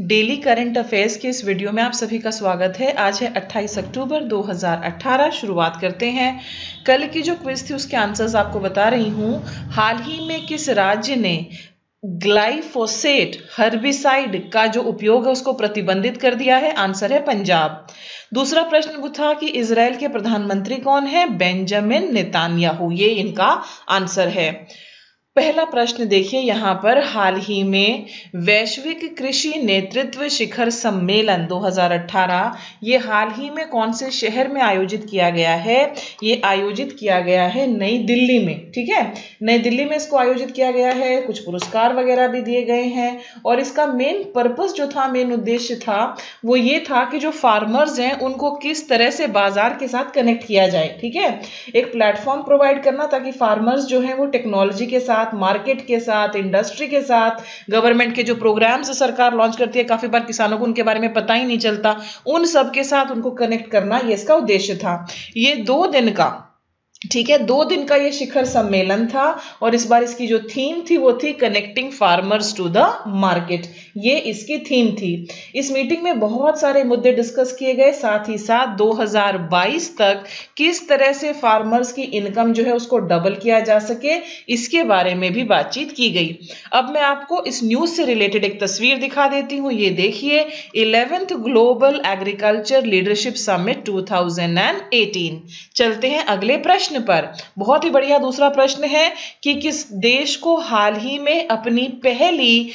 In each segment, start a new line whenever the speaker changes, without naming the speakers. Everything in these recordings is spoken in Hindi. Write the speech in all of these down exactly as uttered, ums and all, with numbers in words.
डेली करंट अफेयर्स के इस वीडियो में आप सभी का स्वागत है। आज है अट्ठाईस अक्टूबर दो हज़ार अठारह। शुरुआत करते हैं। कल की जो क्विज थी उसके आंसर्स आपको बता रही हूँ। हाल ही में किस राज्य ने ग्लाइफोसेट हर्बिसाइड का जो उपयोग है उसको प्रतिबंधित कर दिया है? आंसर है पंजाब। दूसरा प्रश्न वो था कि इजराइल के प्रधानमंत्री कौन है? बेंजामिन नेतान्याहू, ये इनका आंसर है। पहला प्रश्न देखिए यहाँ पर, हाल ही में वैश्विक कृषि नेतृत्व शिखर सम्मेलन दो हज़ार अठारह ये हाल ही में कौन से शहर में आयोजित किया गया है? ये आयोजित किया गया है नई दिल्ली में। ठीक है, नई दिल्ली में इसको आयोजित किया गया है। कुछ पुरस्कार वगैरह भी दिए गए हैं और इसका मेन पर्पस जो था, मेन उद्देश्य था वो ये था कि जो फार्मर्स हैं उनको किस तरह से बाजार के साथ कनेक्ट किया जाए। ठीक है, एक प्लेटफॉर्म प्रोवाइड करना ताकि फार्मर्स जो है वो टेक्नोलॉजी के साथ, मार्केट के साथ, इंडस्ट्री के साथ, गवर्नमेंट के जो प्रोग्राम्स सरकार लॉन्च करती है, काफी बार किसानों को उनके बारे में पता ही नहीं चलता, उन सब के साथ उनको कनेक्ट करना, ये इसका उद्देश्य था। ये दो दिन का, ठीक है, दो दिन का ये शिखर सम्मेलन था और इस बार इसकी जो थीम थी वो थी connecting farmers to the market. ये इसकी थीम थी। इस मीटिंग में बहुत सारे मुद्दे डिस्कस किए गए, साथ ही साथ दो हज़ार बाईस तक किस तरह से फार्मर्स की इनकम जो है उसको डबल किया जा सके, इसके बारे में भी बातचीत की गई। अब मैं आपको इस न्यूज से रिलेटेड एक तस्वीर दिखा देती हूँ। ये देखिए, eleventh global agriculture leadership summit दो हज़ार अठारह। चलते हैं अगले प्रश्न पर। बहुत ही बढ़िया दूसरा प्रश्न है कि किस देश को हाल ही में अपनी पहली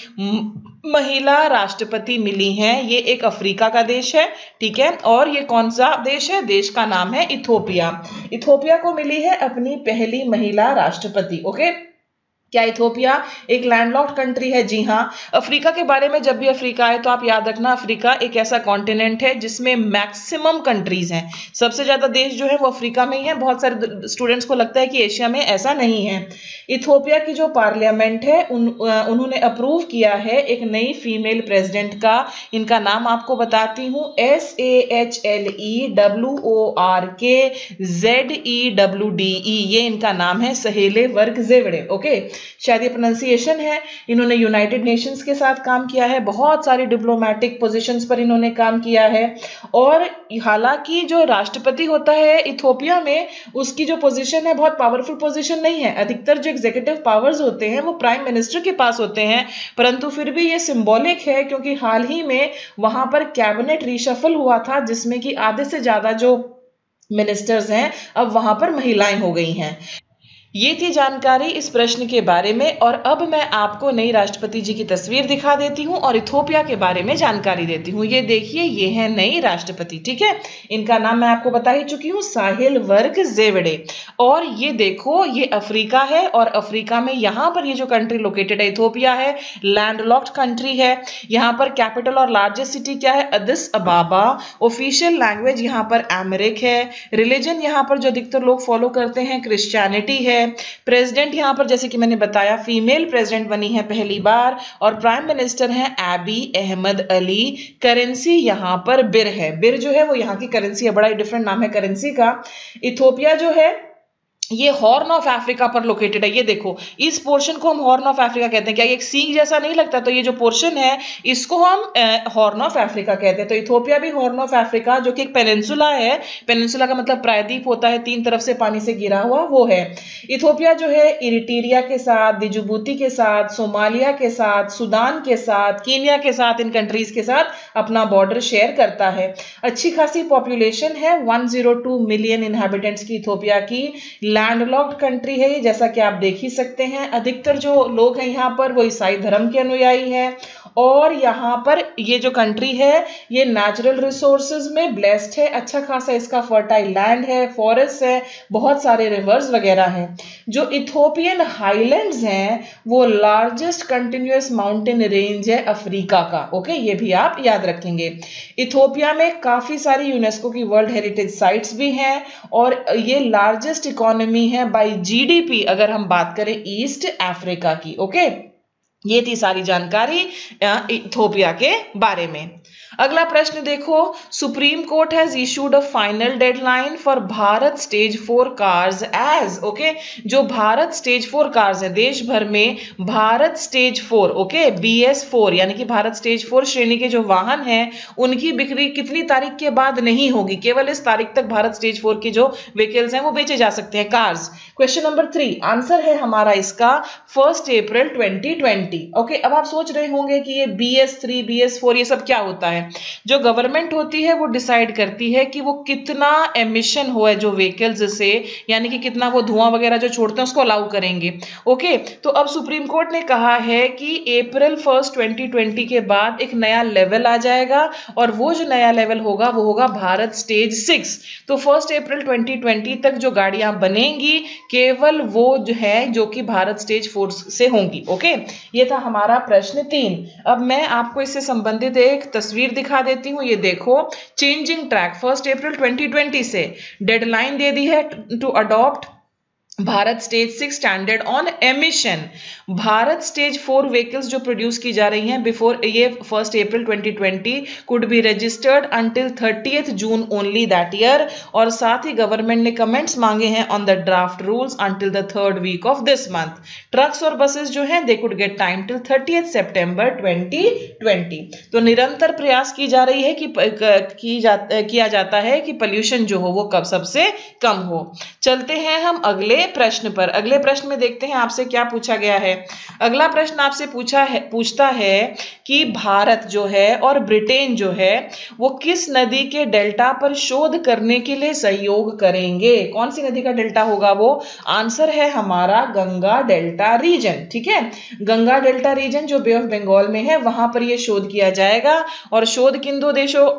महिला राष्ट्रपति मिली है? ये एक अफ्रीका का देश है। ठीक है, और ये कौन सा देश है? देश का नाम है इथोपिया। इथोपिया को मिली है अपनी पहली महिला राष्ट्रपति। ओके, क्या इथोपिया एक लैंडलॉक्ड कंट्री है? जी हाँ। अफ्रीका के बारे में जब भी अफ्रीका आए तो आप याद रखना, अफ्रीका एक ऐसा कॉन्टिनेंट है जिसमें मैक्सिमम कंट्रीज हैं। सबसे ज्यादा देश जो है वो अफ्रीका में ही है। बहुत सारे स्टूडेंट्स को लगता है कि एशिया में, ऐसा नहीं है। इथोपिया की जो पार्लियामेंट है उन, उन्होंने अप्रूव किया है एक नई फीमेल प्रेसिडेंट का। इनका नाम आपको बताती हूँ, S A H L E W O R K Z E W D E, ये इनका नाम है, सहेले वर्क जेवड़े। ओके, शायद ये प्रोनाउंसिएशन है। इन्होंने यूनाइटेड नेशंस के साथ काम किया है, बहुत सारी डिप्लोमेटिक पोजीशंस पर इन्होंने काम किया है। और हालांकि जो राष्ट्रपति होता है इथोपिया में, उसकी जो पोजीशन है बहुत पावरफुल पोजीशन नहीं है। अधिकतर जो एग्जीक्यूटिव पावर्स होते हैं वो प्राइम मिनिस्टर के पास होते हैं, परंतु फिर भी ये सिंबॉलिक है क्योंकि हाल ही में वहां पर कैबिनेट रिशफल हुआ था जिसमें कि आधे से ज्यादा जो मिनिस्टर्स हैं अब वहां पर महिलाएं हो गई हैं। ये थी जानकारी इस प्रश्न के बारे में। और अब मैं आपको नई राष्ट्रपति जी की तस्वीर दिखा देती हूँ और इथोपिया के बारे में जानकारी देती हूँ। ये देखिए, ये है नई राष्ट्रपति। ठीक है, इनका नाम मैं आपको बता ही चुकी हूँ, साहिल वर्क जेवड़े। और ये देखो, ये अफ्रीका है और अफ्रीका में यहाँ पर ये जो कंट्री लोकेटेड है इथोपिया है, लैंडलॉक्ड कंट्री है। यहाँ पर कैपिटल और लार्जेस्ट सिटी क्या है? अदिस अबाबा। ऑफिशियल लैंग्वेज यहाँ पर अमेरिक है। रिलीजन यहाँ पर जो अधिकतर लोग फॉलो करते हैं क्रिश्चियनिटी है। प्रेसिडेंट यहां पर जैसे कि मैंने बताया फीमेल प्रेसिडेंट बनी है पहली बार और प्राइम मिनिस्टर हैं एबी अहमद अली। करेंसी यहां पर बिर है। बिर जो है वो यहां की करेंसी है, बड़ा ही डिफरेंट नाम है करेंसी का। इथोपिया जो है ये हॉर्न ऑफ अफ्रीका पर लोकेटेड है। ये देखो, इस पोर्शन को हम हॉर्न ऑफ अफ्रीका कहते हैं। क्या ये एक सींग जैसा नहीं लगता? तो ये जो पोर्शन है इसको हम हॉर्न ऑफ अफ्रीका कहते हैं। तो इथोपिया भी हॉर्न ऑफ अफ्रीका, जो कि एक पेनिनसुला है। पेनिनसुला का मतलब प्रायद्वीप होता है, तीन तरफ से पानी से घिरा हुआ, वो है। इथोपिया जो है इरिट्रिया के साथ, डिजुबूती के साथ, सोमालिया के साथ, सूडान के साथ, कीनिया के साथ, इन कंट्रीज के साथ अपना बॉर्डर शेयर करता है। अच्छी खासी पॉपुलेशन है, एक सौ दो मिलियन इनहैबिटेंट्स की इथोपिया की। लैंडलॉक्ड कंट्री है ये, जैसा कि आप देख ही सकते हैं। अधिकतर जो लोग हैं यहाँ पर वो ईसाई धर्म के अनुयायी हैं और यहाँ पर ये जो कंट्री है ये नेचुरल रिसोर्सेज में ब्लेस्ड है। अच्छा खासा इसका फर्टाइल लैंड है, फॉरेस्ट है, बहुत सारे रिवर्स वगैरह हैं। जो इथोपियन हाईलैंड्स हैं वो लार्जेस्ट कंटिन्यूअस माउंटेन रेंज है अफ्रीका का। ओके, ये भी आप याद रखेंगे। इथोपिया में काफी सारी यूनेस्को की वर्ल्ड हेरिटेज साइट्स भी हैं और ये लार्जेस्ट इकोनॉमी है बाय जीडीपी अगर हम बात करें ईस्ट अफ्रीका की। ओके, ये थी सारी जानकारी इथोपिया के बारे में। अगला प्रश्न देखो, supreme court has issued a final deadline for Bharat stage four cars age, okay, जो भारत स्टेज फोर कार्स है देश भर में, Bharat stage four, okay, B S four यानी कि भारत स्टेज फोर श्रेणी के जो वाहन हैं उनकी बिक्री कितनी तारीख के बाद नहीं होगी, केवल इस तारीख तक भारत स्टेज फोर की जो व्हीकल्स हैं वो बेचे जा सकते हैं, cars. Question number three, answer है हमारा इसका first April twenty twenty. Okay, अब आप सोच रहे होंगे कि ये B S three B S four ये सब क्या होता है। जो गवर्नमेंट होती है वो डिसाइड करती है कि वो कितना एमिशन हो है जो व्हीकल्स से, यानी कि कितना वो धुआं वगैरह जो छोड़ते हैं उसको अलाउ करेंगे। ओके, तो अब सुप्रीम कोर्ट ने कहा है कि अप्रैल फर्स्ट ट्वेंटी ट्वेंटी के बाद एक नया लेवल आ जाएगा और वो जो नया लेवल होगा वो होगा भारत स्टेज सिक्स। तो फर्स्ट अप्रैल ट्वेंटी ट्वेंटी तक जो गाड़ियां बनेंगी केवल वो जो है जो कि भारत स्टेज फोर से होंगी। ओके, ये था हमारा प्रश्न तीन। अब मैं आपको इससे संबंधित एक तस्वीर दिखा देती हूँ, ये देखो, changing track first April twenty twenty से डेडलाइन दे दी है to adopt Bharat stage six standard on emission. Bharat stage four vehicles जो प्रोड्यूस की जा रही हैं बिफोर ये first April twenty twenty could be registered until thirtieth June only that year, और साथ ही गवर्नमेंट ने कमेंट्स मांगे हैं on the draft rules until the third week of this month. Trucks और बसेस जो हैं they could get time till thirtieth September twenty twenty. तो निरंतर प्रयास की जा रही है कि की जा, किया जाता है कि पोल्यूशन जो हो वो कब सबसे कम हो। चलते हैं हम अगले प्रश्न पर। अगले प्रश्न में देखते हैं आपसे क्या पूछा गया है। अगला प्रश्न आपसे पूछा है पूछता है कि भारत जो है और ब्रिटेन जो है वो किस नदी के डेल्टा पर शोध करने के लिए सहयोग करेंगे। कौन सी नदी का डेल्टा होगा वो? आंसर है हमारा गंगा डेल्टा रीजन। ठीक है, गंगा डेल्टा रीजन जो बे ऑफ बंगाल में है वहां पर यह शोध किया जाएगा। और शोध किन दो देशों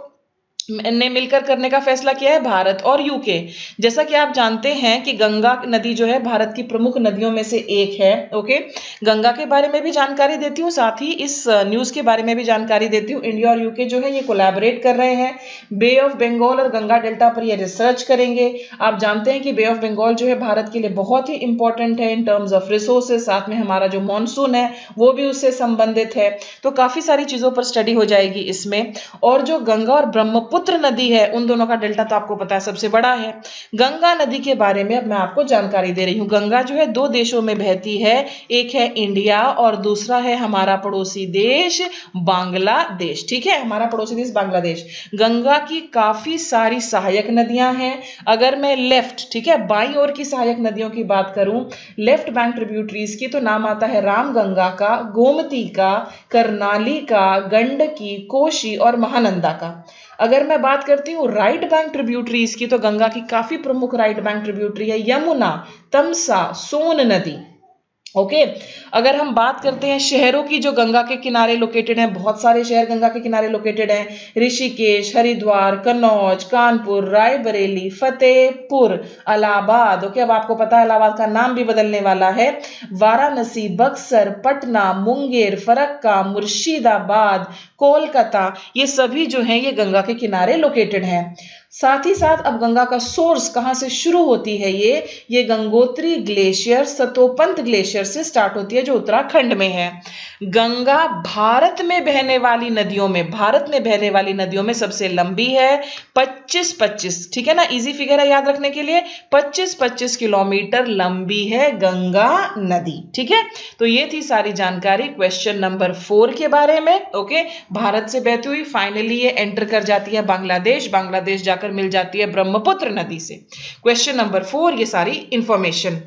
ने मिलकर करने का फैसला किया है? भारत और यूके। जैसा कि आप जानते हैं कि गंगा नदी जो है भारत की प्रमुख नदियों में से एक है। ओके, गंगा के बारे में भी जानकारी देती हूँ, साथ ही इस न्यूज के बारे में भी जानकारी देती हूँ। इंडिया और यूके जो है ये कोलैबोरेट कर रहे हैं, बे ऑफ बंगाल और गंगा डेल्टा पर ये रिसर्च करेंगे। आप जानते हैं कि बे ऑफ बंगाल जो है भारत के लिए बहुत ही इंपॉर्टेंट है इन टर्म्स ऑफ रिसोर्सेज, साथ में हमारा जो मानसून है वो भी उससे संबंधित है। तो काफी सारी चीजों पर स्टडी हो जाएगी इसमें। और जो गंगा और ब्रह्मपुत्र पुत्र नदी है उन दोनों का डेल्टा तो आपको पता है सबसे बड़ा है। गंगा नदी के बारे में अब मैं आपको जानकारी दे रही हूं। गंगा जो है दो देशों में बहती है, एक है इंडिया और दूसरा है हमारा पड़ोसी देश बांग्लादेश। ठीक है, हमारा पड़ोसी देश बांग्लादेश। गंगा की काफी सारी सहायक नदियां हैं। अगर मैं लेफ्ट, ठीक है, बाईं ओर की सहायक नदियों की बात करूं, लेफ्ट बैंक ट्रिब्यूटरीज की, तो नाम आता है रामगंगा का, गोमती का, करनाली का, गंडकी, कोशी और महानंदा का। अगर मैं बात करती हूँ राइट बैंक ट्रिब्यूटरीज की, तो गंगा की काफी प्रमुख राइट बैंक ट्रिब्यूटरी है यमुना, तमसा, सोन नदी। Okay okay. अगर हम बात करते हैं शहरों की जो गंगा के किनारे लोकेटेड हैं, बहुत सारे शहर गंगा के किनारे लोकेटेड हैं, ऋषिकेश, हरिद्वार, कन्नौज, कानपुर, रायबरेली, फतेहपुर, इलाहाबाद। Okay okay. अब आपको पता है इलाहाबाद का नाम भी बदलने वाला है, वाराणसी, बक्सर, पटना, मुंगेर, फरक्का, मुर्शिदाबाद, कोलकाता, ये सभी जो हैं ये गंगा के किनारे लोकेटेड हैं। साथ ही साथ अब गंगा का सोर्स कहां से शुरू होती है, ये ये गंगोत्री ग्लेशियर, सतोपंत ग्लेशियर से स्टार्ट होती है जो उत्तराखंड में है। गंगा भारत में बहने वाली नदियों में भारत में बहने वाली नदियों में सबसे लंबी है, पच्चीस पच्चीस, ठीक है ना, इजी फिगर है याद रखने के लिए, पच्चीस पच्चीस किलोमीटर लंबी है गंगा नदी। ठीक है, तो ये थी सारी जानकारी क्वेश्चन नंबर फोर के बारे में। ओके, भारत से बहती हुई फाइनली ये एंटर कर जाती है बांग्लादेश, बांग्लादेश जाकर मिल जाती है ब्रह्मपुत्र नदी से। क्वेश्चन नंबर फोर ये सारी इंफॉर्मेशन।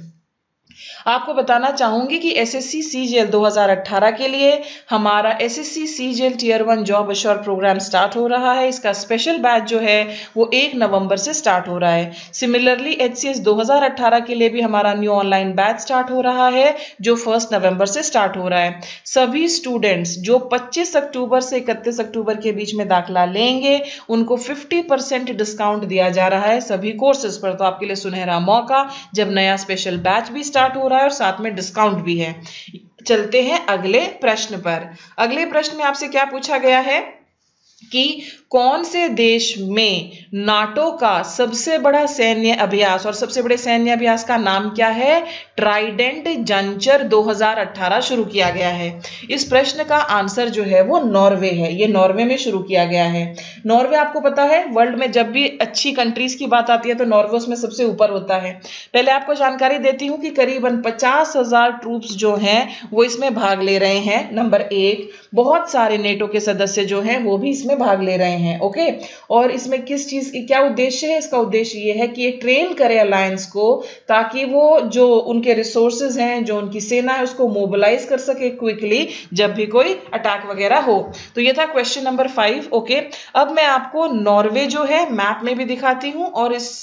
आपको बताना चाहूंगी कि एसएससी सीजीएल दो हज़ार अठारह के लिए हमारा SSC CGL tier one job assure program start हो रहा है। इसका स्पेशल बैच जो है वो एक नवंबर से स्टार्ट हो रहा है। सिमिलरली एचसीएस दो हज़ार अठारह के लिए भी हमारा न्यू ऑनलाइन बैच स्टार्ट हो रहा है जो फर्स्ट नवंबर से स्टार्ट हो रहा है। सभी स्टूडेंट्स जो पच्चीस अक्टूबर से इकतीस अक्टूबर के बीच में दाखिला लेंगे उनको फिफ्टी परसेंट डिस्काउंट दिया जा रहा है सभी कोर्सेज पर। तो आपके लिए सुनहरा मौका जब नया स्पेशल बैच भी स्टार्ट हो रहा है और साथ में डिस्काउंट भी है। चलते हैं अगले प्रश्न पर। अगले प्रश्न में आपसे क्या पूछा गया है? कि कौन से देश में नाटो का सबसे बड़ा सैन्य अभ्यास, और सबसे बड़े सैन्य अभ्यास का नाम क्या है? ट्राइडेंट जंचर दो हज़ार अठारह शुरू किया गया है। इस प्रश्न का आंसर जो है वो नॉर्वे है। ये नॉर्वे में शुरू किया गया है। नॉर्वे आपको पता है वर्ल्ड में जब भी अच्छी कंट्रीज की बात आती है तो नॉर्वे उसमें सबसे ऊपर होता है। पहले आपको जानकारी देती हूं कि करीबन पचास हजार ट्रूप्स जो हैं वो इसमें भाग ले रहे हैं। नंबर एक, बहुत सारे नेटो के सदस्य जो हैं वो भी इसमें भाग ले रहे हैं। ओके, और इसमें किस चीज की क्या उद्देश्य है? इसका उद्देश्य ये है कि ये ट्रेन करे अलायंस को, ताकि वो जो उनके रिसोर्सेज हैं, जो उनकी सेना है, उसको मोबिलाइज कर सके क्विकली जब भी कोई अटैक वगैरह हो। तो ये था क्वेश्चन नंबर फाइव। ओके, अब मैं आपको नॉर्वे जो है मैप में भी दिखाती हूं और इस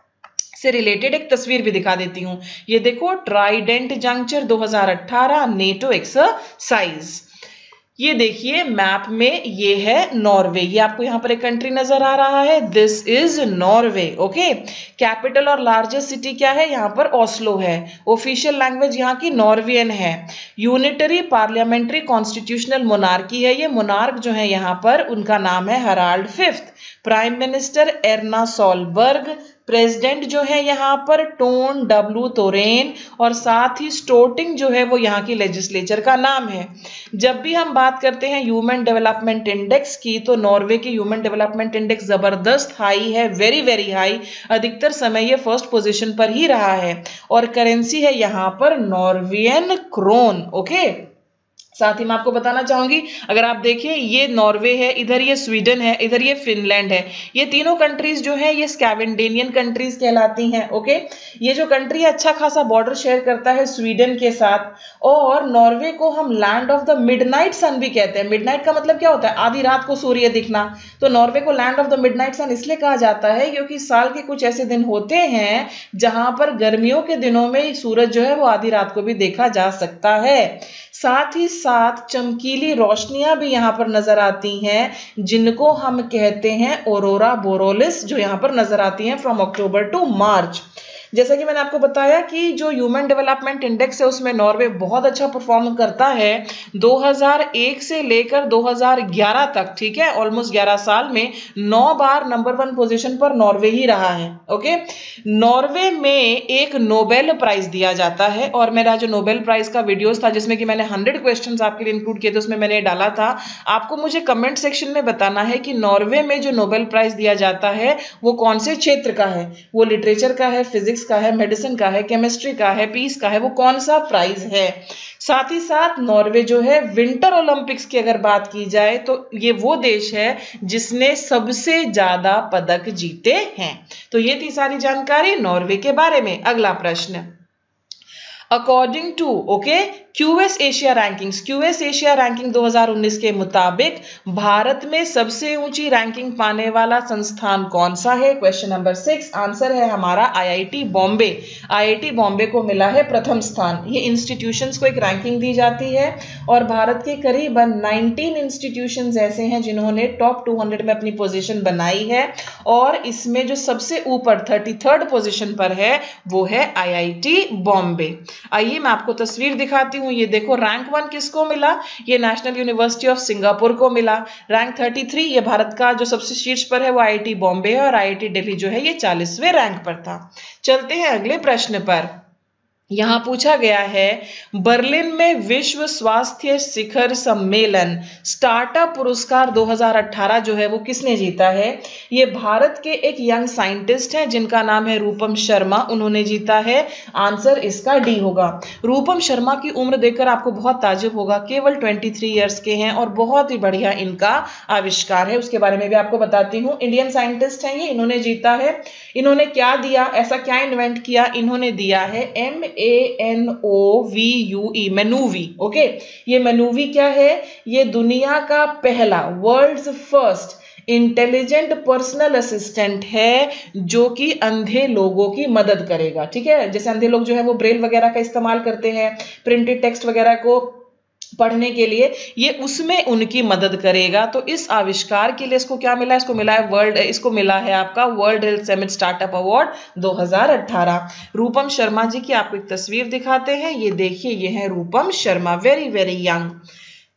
से रिलेटेड एक तस्वीर भी दिखा देती हूं। ये देखो, ट्राइडेंट जंक्चर दो हज़ार अठारह नेटो एक्सरसाइज। ये देखिए मैप में ये है नॉर्वे। ये आपको यहाँ पर एक कंट्री नजर आ रहा है, this is Norway. Okay, capital और लार्जेस्ट सिटी क्या है? यहाँ पर ओस्लो है। ऑफिशियल लैंग्वेज यहाँ की नॉर्वियन है। यूनिटरी पार्लियामेंट्री कॉन्स्टिट्यूशनल मोनार्की है। ये मोनार्क जो है यहाँ पर उनका नाम है Harald fifth. Prime minister Erna Solberg. President जो है यहाँ पर टोन डब्ल्यू तोरेन, और साथ ही स्टोटिंग जो है वो यहाँ की लेजिस्लेचर का नाम है। जब भी हम बात करते हैं ह्यूमन डेवलपमेंट इंडेक्स की, तो नॉर्वे की ह्यूमन डेवलपमेंट इंडेक्स जबरदस्त हाई है, वेरी वेरी हाई। अधिकतर समय ये फर्स्ट पोजीशन पर ही रहा है, और करेंसी है यहाँ पर नॉर्वेयन क्रोन। ओके, साथ ही मैं आपको बताना चाहूंगी, अगर आप देखिए ये नॉर्वे है, इधर ये स्वीडन है, इधर ये फिनलैंड है। ये तीनों कंट्रीज जो है ये स्कैवेंडेनियन कंट्रीज कहलाती हैं। ओके, ये जो कंट्री है अच्छा खासा बॉर्डर शेयर करता है स्वीडन के साथ, और नॉर्वे को हम land of the midnight sun भी कहते हैं। मिडनाइट का मतलब क्या होता है? आधी रात को सूर्य दिखना। तो नॉर्वे को land of the midnight sun इसलिए कहा जाता है क्योंकि साल के कुछ ऐसे दिन होते हैं जहां पर गर्मियों के दिनों में सूरज जो है वो आधी रात को भी देखा जा सकता है। साथ ही साथ चमकीली रोशनियां भी यहाँ पर नजर आती हैं, जिनको हम कहते हैं ऑरोरा बोरोलिस, जो यहाँ पर नजर आती हैं फ्रॉम अक्टूबर टू मार्च। जैसा कि मैंने आपको बताया कि जो ह्यूमन डेवलपमेंट इंडेक्स है उसमें नॉर्वे बहुत अच्छा परफॉर्म करता है। दो हज़ार एक से लेकर दो हज़ार ग्यारह तक, ठीक है, ऑलमोस्ट ग्यारह साल में नौ बार नंबर वन पोजीशन पर नॉर्वे ही रहा है। ओके, नॉर्वे में एक नोबेल प्राइज दिया जाता है, और मेरा जो नोबेल प्राइज का वीडियोस था जिसमें कि मैंने हंड्रेड क्वेश्चन आपके लिए इंक्लूड किए थे, उसमें मैंने डाला था। आपको मुझे कमेंट सेक्शन में बताना है कि नॉर्वे में जो नोबेल प्राइज दिया जाता है वो कौन से क्षेत्र का है। वो लिटरेचर का है, फिजिक्स का है, मेडिसिन का है, केमिस्ट्री का है, पीस का है, वो कौन सा प्राइज है। साथ ही साथ नॉर्वे जो है विंटर ओलंपिक्स की अगर बात की जाए तो ये वो देश है जिसने सबसे ज्यादा पदक जीते हैं। तो ये थी सारी जानकारी नॉर्वे के बारे में। अगला प्रश्न, according to okay QS Asia rankings, QS Asia ranking दो हज़ार उन्नीस के मुताबिक भारत में सबसे ऊंची रैंकिंग पाने वाला संस्थान कौन सा है? क्वेश्चन नंबर सिक्स, आंसर है हमारा आईआईटी बॉम्बे। आईआईटी बॉम्बे को मिला है प्रथम स्थान। ये इंस्टीट्यूशंस को एक रैंकिंग दी जाती है, और भारत के करीबन उन्नीस इंस्टीट्यूशंस ऐसे हैं जिन्होंने टॉप दो सौ में अपनी पोजीशन बनाई है, और इसमें जो सबसे ऊपर थर्टी थर्ड पोजीशन पर है वो है आईआईटी बॉम्बे। आइए मैं आपको तस्वीर दिखाती हूं। ये देखो, रैंक वन किसको मिला? ये नेशनल यूनिवर्सिटी ऑफ सिंगापुर को मिला। रैंक तैंतीस, ये भारत का जो सबसे शीर्ष पर है वो आईआईटी बॉम्बे है, और आईआईटी दिल्ली जो है ये चालीसवें रैंक पर था। चलते हैं अगले प्रश्न पर। यहां पूछा गया है, बर्लिन में विश्व स्वास्थ्य शिखर सम्मेलन स्टार्टअप पुरस्कार दो हज़ार अठारह जो है वो किसने जीता है? ये भारत के एक यंग साइंटिस्ट हैं जिनका नाम है रूपम शर्मा, उन्होंने जीता है। आंसर इसका डी होगा। रूपम शर्मा की उम्र देखकर आपको बहुत ताज्जुब होगा, केवल तेईस इयर्स के हैं, और बहुत ही बढ़िया इनका आविष्कार है, उसके बारे में भी आपको बताती हूँ। इंडियन साइंटिस्ट हैं ये, इन्होंने जीता है। इन्होंने क्या दिया, ऐसा क्या इन्वेंट किया? इन्होंने दिया है M A N O V U E, Manovue. Okay, ये मेनूवी क्या है? ये दुनिया का पहला, world's first intelligent personal assistant है जो कि अंधे लोगों की मदद करेगा। ठीक है, जैसे अंधे लोग जो है वो ब्रेल वगैरह का इस्तेमाल करते हैं प्रिंटेड टेक्स्ट वगैरह को पढ़ने के लिए, ये उसमें उनकी मदद करेगा। तो इस आविष्कार के लिए इसको क्या मिला? इसको मिला है वर्ल्ड इसको मिला है आपका world health summit startup award दो हज़ार अठारह। रूपम शर्मा जी की आपको एक तस्वीर दिखाते हैं। ये देखिए, ये है Rupam Sharma, very very young.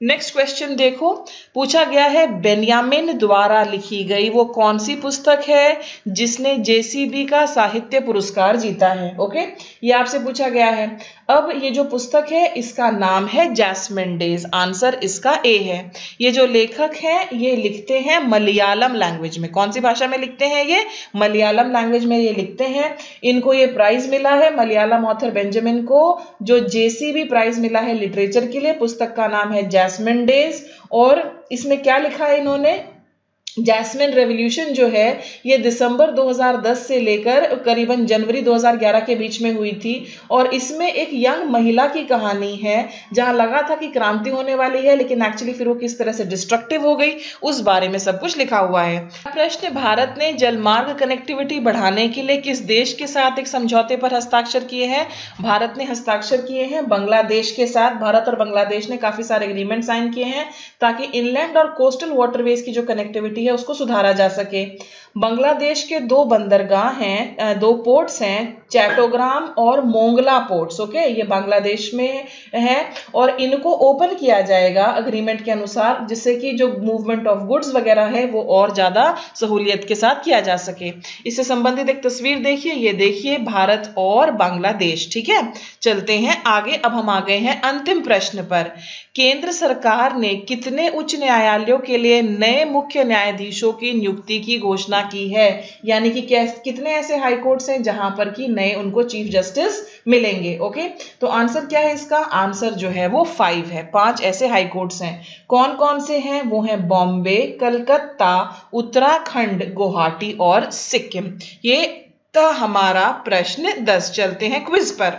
Next question देखो, पूछा गया है बेन्यामिन द्वारा लिखी गई वो कौन सी पुस्तक है जिसने जेसीबी का साहित्य पुरस्कार जीता है। ओके, ये आपसे पूछा गया है। अब ये जो पुस्तक है इसका नाम है जैस्मिन डेज। आंसर इसका ए है। ये जो लेखक हैं ये लिखते हैं मलयालम लैंग्वेज में। कौन सी भाषा में लिखते हैं ये? मलयालम लैंग्वेज में ये लिखते हैं। इनको ये प्राइज मिला है मलयालम ऑथर बेंजामिन को, जो जेसीबी प्राइज मिला है लिटरेचर के लिए। पुस्तक का नाम है जैस्मिन डेज और इसमें क्या लिखा है इन्होंने? जैस्मिन रेवोल्यूशन जो है ये दिसंबर दो हज़ार दस से लेकर करीबन जनवरी दो हज़ार ग्यारह के बीच में हुई थी और इसमें एक यंग महिला की कहानी है जहां लगा था कि क्रांति होने वाली है, लेकिन एक्चुअली फिर वो किस तरह से डिस्ट्रक्टिव हो गई उस बारे में सब कुछ लिखा हुआ है। प्रश्न, भारत ने जलमार्ग कनेक्टिविटी बढ़ाने के लिए किस देश के साथ एक समझौते पर हस्ताक्षर किए हैं? भारत ने हस्ताक्षर किए हैं बांग्लादेश के साथ। भारत और बांग्लादेश ने काफी सारे एग्रीमेंट साइन किए हैं ताकि इनलैंड और कोस्टल वाटरवेज की जो कनेक्टिविटी है उसको सुधारा जा सके। बांग्लादेश के दो बंदरगाह हैं, दो पोर्ट्स हैं, चैटोग्राम और मोंगला पोर्ट्स। ओके, ये बांग्लादेश में है और इनको ओपन किया जाएगा अग्रीमेंट के अनुसार, जिससे कि जो मूवमेंट ऑफ गुड्स वगैरह है वो और ज्यादा सहूलियत के साथ किया जा सके। इससे संबंधित एक तस्वीर देखिए, ये देखिए भारत और बांग्लादेश। ठीक है, चलते हैं आगे। अब हम आ गए हैं अंतिम प्रश्न पर। केंद्र सरकार ने कितने उच्च न्यायालयों के लिए नए मुख्य न्यायाधीशों की नियुक्ति की घोषणा की है? यानी कि कितने ऐसे हाई कोर्ट्स हैं जहां पर कि नए उनको चीफ जस्टिस मिलेंगे। ओके, तो आंसर क्या है इसका? आंसर जो है वो फाइव है। पांच ऐसे हाई कोर्ट्स हैं। कौन कौन से हैं? वो हैं बॉम्बे, कलकत्ता, उत्तराखंड, गुवाहाटी और सिक्किम। ये था हमारा प्रश्न दस। चलते हैं क्विज पर।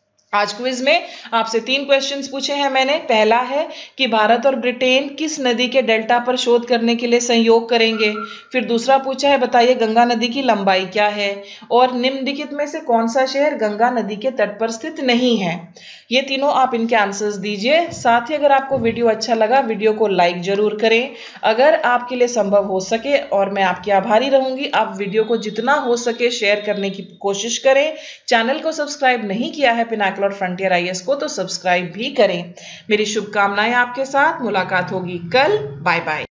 आज क्विज में आपसे तीन क्वेश्चंस पूछे हैं मैंने। पहला है कि भारत और ब्रिटेन किस नदी के डेल्टा पर शोध करने के लिए सहयोग करेंगे। फिर दूसरा पूछा है बताइए गंगा नदी की लंबाई क्या है, और निम्नलिखित में से कौन सा शहर गंगा नदी के तट पर स्थित नहीं है। ये तीनों आप इनके आंसर्स दीजिए। साथ ही अगर आपको वीडियो अच्छा लगा वीडियो को लाइक जरूर करें। अगर आपके लिए संभव हो सके, और मैं आपकी आभारी रहूंगी, आप वीडियो को जितना हो सके शेयर करने की कोशिश करें। चैनल को सब्सक्राइब नहीं किया है पिनाकल और फ्रंटियर आईएएस को, तो सब्सक्राइब भी करें। मेरी शुभकामनाएं आपके साथ। मुलाकात होगी कल। Bye bye.